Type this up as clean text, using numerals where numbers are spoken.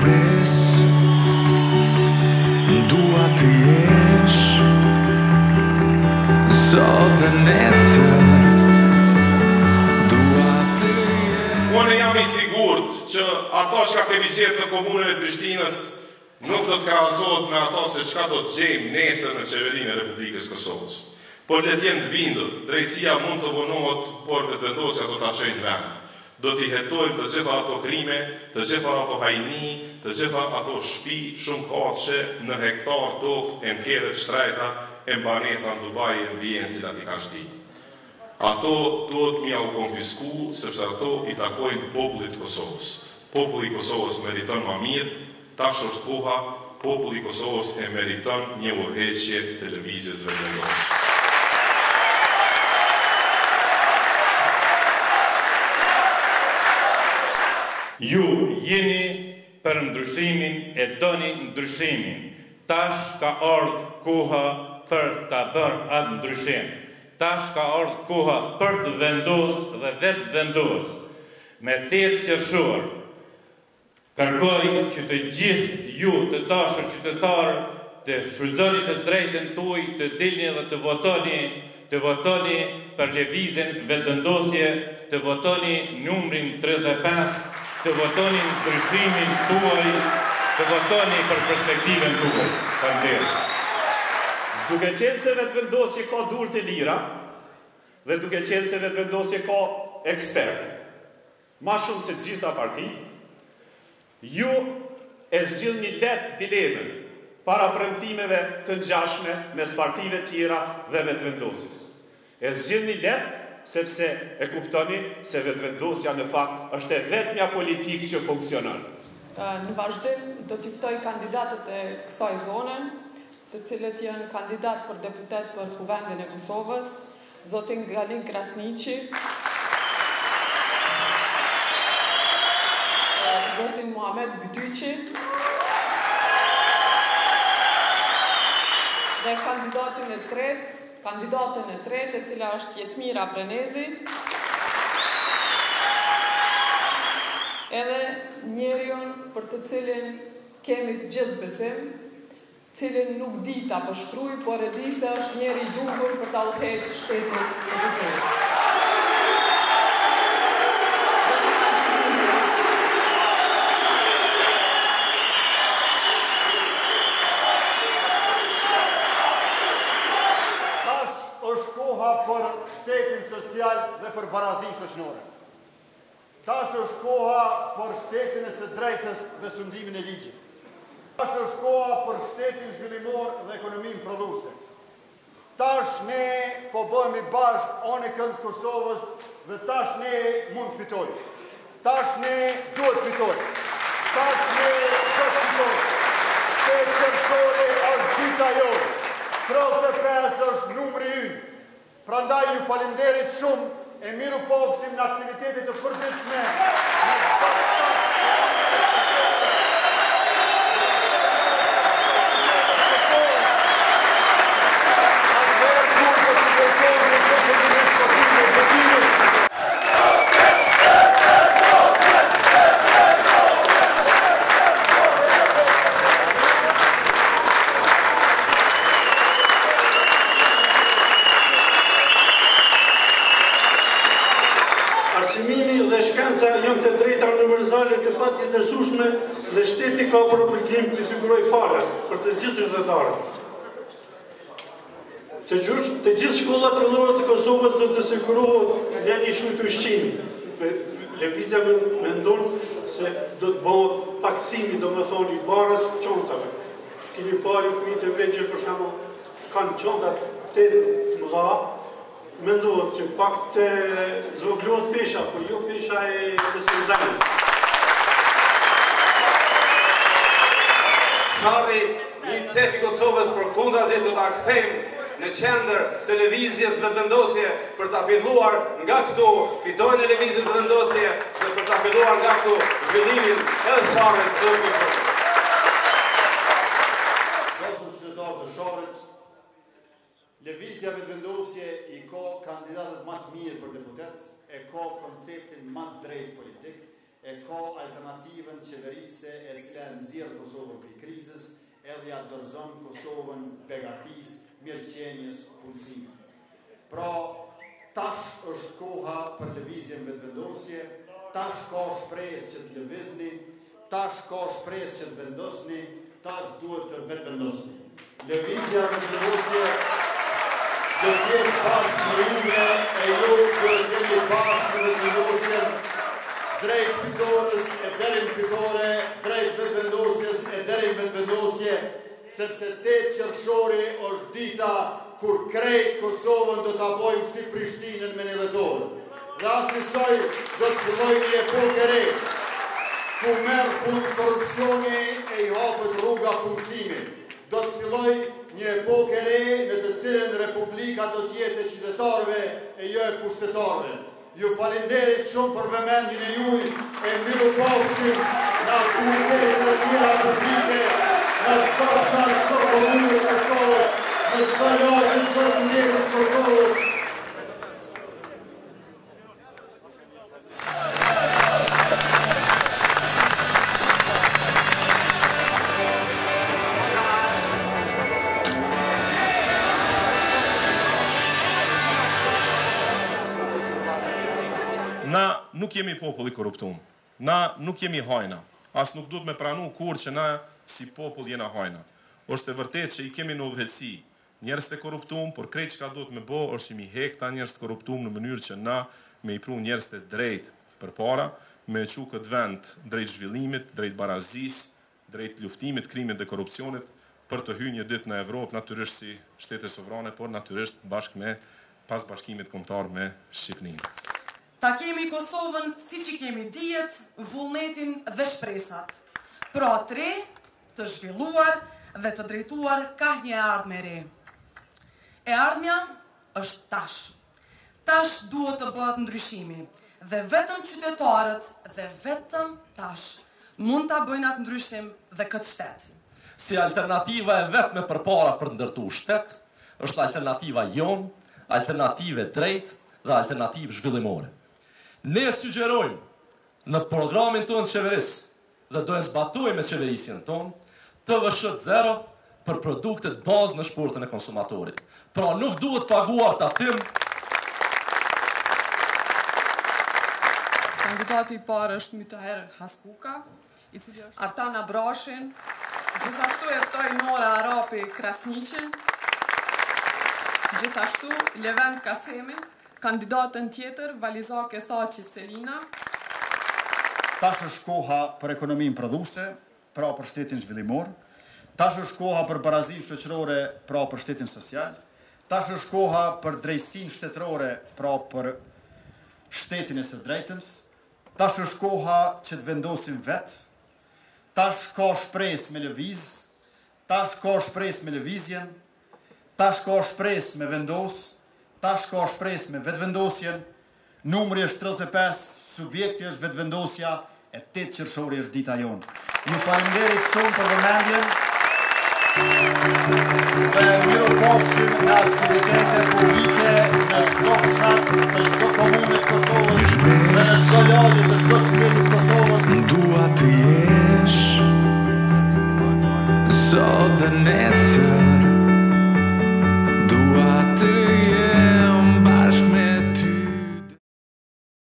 shpres, dua të jesh sot dhe nesër, dua të jesh. Unë jam i sigurt që ato që kemi gjetë në komunën e Prishtinës nuk do të krahasohet me ato se çka do të gjejmë nesër në qeverinë e Republikës Kosovës. Por le të jenë të bindur, drejtësia mund të vonohet, por vetëvendosja do ta çojë në vend. Do t'i hetojmë të gjitha ato krime, të gjitha ato hajni, të gjitha ato shtëpi shumë kaqe në hektar tokë e mkeret shtrejta e mbanesa në Dubai e në Vjenë cilat i kanë shti. Ato duhet mja u konfisku, sepse ato i takojnë popullit Kosovës. Populli i Kosovës meriton më mirë, tash është koha, populli i Kosovës e meriton një udhëheqje të lëvizjes vetëvendosje. Ju jeni për ndryshimin e doni ndryshimin. Tash ka ardhur koha për ta bërë atë ndryshim. Tash ka ardhur koha për të vendosur dhe vetë vendos. Me 8 qershor kërkoj që të gjithë ju të dashur qytetarë të shfrytëzoni të drejtën tuaj, të dilni dhe të votoni për lëvizjen vetëvendosje, të votoni numrin 35, të votoni ndryshimin tuaj, të votoni për perspektiven tuaj. Faleminderit. Duke qenë se vetëvendosje ka durë të lira dhe duke qenë se vetëvendosje ka ekspert, ma shumë se gjitha parti, ju e zgjidhni letë dilemën para premtimeve të ngjashme mes partive tjera dhe vetëvendosjes. E zgjidhni letë sepse e kuptoni se vetëvendosja në fakt është e vetmja politikë që funksionon. Në vazhdim do t'i ftoj kandidatët e kësaj zone, të cilët janë kandidat për deputet për Kuvendin e Kosovës, zotin Galin Krasniqi, zotin Muhamet Bytyqi dhe kandidatën e tretë, e cila është Jetmira Prenezi, edhe njeriun për të cilin kemi të gjithë besim, cilin nuk di ta përshkruaj, por e di se është njeri i duhur për ta udhëhequr shtetin e Kosovës. Për shtetin social dhe për barazinë shoqërore. Tash është koha për shtetin e së drejtës dhe sundimin e ligjit. Tash është koha për shtetin zhvillimor dhe ekonominë prodhuese. Tash ne po bëhemi bashkë anë kënd Kosovës dhe tash ne mund të fitojmë. Tash ne duhet fitojmë. Tash ne do të fitojmë. Shtetë qershore është dita jonë. 35 është numri ynë. Prandaj ju falenderit shumë, e miru pofshim në aktivitetit të përditshme. Jam të drejta universale të patjetërsueshme dhe shteti ka për obligim të siguroj falas për të gjithë qytetarët. Të gjithë shkollat fillore të Kosovës do të sigurohet nga një shujt ushqimi. Lëvizja mendon se do të bëhet paksimi, domethënë i barës çantave. Keni parë fëmijët e vegjël për shembull kanë çantat të mëdha. Mendohet që pak të zvoglohet pesha, por jo pesha e solidarit. Sharri një cep i Kosovës për kundrazi do ta kthejmë në qendër të lëvizjes vetëvendosje për ta filluar nga këtu fitojnë e lëvizjes vetëvendosje dhe për ta filluar nga këtu zhvillimin edhe sharrit të Kosovës. Dashur qytetarë të sharrit, lëvizja vetëvendosje i ka kandidatët më të mirë për deputet, e ka konceptin më të drejtë politik, e ka alternativën qeverise e cila nxjerr Kosovën prej krizës edhe ja dorëzon Kosovën begatisë, mirëqenies, punësimit. Pra, tash është koha për lëvizjen vetëvendosje, tash ka shpresë që të lëvizni, tash ka shpresë që të vendosni, tash duhet të vetëvendosni. Lëvizja vetëvendosje do të jetë bashkë me juve e ju duhet të jeni bashkë me vetëvendosjen drejt fitores e deri në fitore, drejt vetëvendosjes e deri në vetëvendosje, sepse 8 qershori është dita kur krejt Kosovën do ta bojmë si Prishtinën me një dorë. Dhe asisoj do të filloj një epokë e re, ku merr fund korrupsioni e i hapet rruga punësimit. Do të filloj një epokë e re në të cilën Republika do të jetë e qytetarëve e jo e pushtetarëve. Ju falenderit shumë për vëmendjen e juaj e mirupafshim në aktivitetet e tjera publike, në fshatrat të komunës të Kosovës, në çdo lagje të qytetit të Kosovës. Na nuk jemi popull i korruptum. Na nuk jemi hajna. As nuk duhet me pranu kur që na si popull jena hajna. Është e vërtet që i kemi në udhëheqësi njerëz të korruptum, por krejt çka duhet me bë është që mi hek ta njerëz të korruptum në mënyrë që na me i pru njerëz të drejt përpara, me çu këtë vend drejt zhvillimit, drejt barazisë, drejt luftimit, krimit dhe korrupsionit, për të hyrë një ditë në Evropë, natyrisht si shtete sovrane, por natyrisht bashkë me pas bashkimit kombëtar me Shqipërinë. Ta kemi Kosovën si që kemi dijet, vullnetin dhe shpresat. Pra tre, të zhvilluar dhe të drejtuar ka një ardhmë e re. E ardhmja është tash. Tash duhet të bëhet ndryshimi. Dhe vetëm qytetarët dhe vetëm tash mund të bëjnë atë ndryshim dhe këtë shtet. Si alternativa e vetme përpara për ndërtu shtet, është alternativa jonë, alternative drejt dhe alternativë zhvillimore. Ne sugjerojmë në programin tonë qeverisë dhe do e zbatojmë me qeverisjen tonë TVSH0 për produktet bazë në shportën e konsumatorit. Pra nuk duhet paguar tatim. Kandidati i parë është Mytaher Haskuka, i cili është Artan Abrashin, gjithashtu e ftoi Nora Arapi Krasniqin, gjithashtu Levent Kasemi, kandidatën tjetër, Valizake Thaçi Selina. Tash është koha për ekonominë prodhuese, pra për shtetin zhvillimor. Tash është koha për barazinë shoqërore, pra për shtetin social. Tash është koha për drejtësinë shtetërore, pra për shtetin e së drejtës. Tash është koha që të vendosim vetë. Tash ka shpresë me lëviz. Tash ka shpresë me lëvizjen. Tash ka shpresë me vendos. Tash ka shpresë me vetëvendosjen, numri është 35, subjekti është vetëvendosja, e 8 qershori është dita jonë. Ju falenderit shumë për vëmendjen dhe mirupafshim në aktivitete publike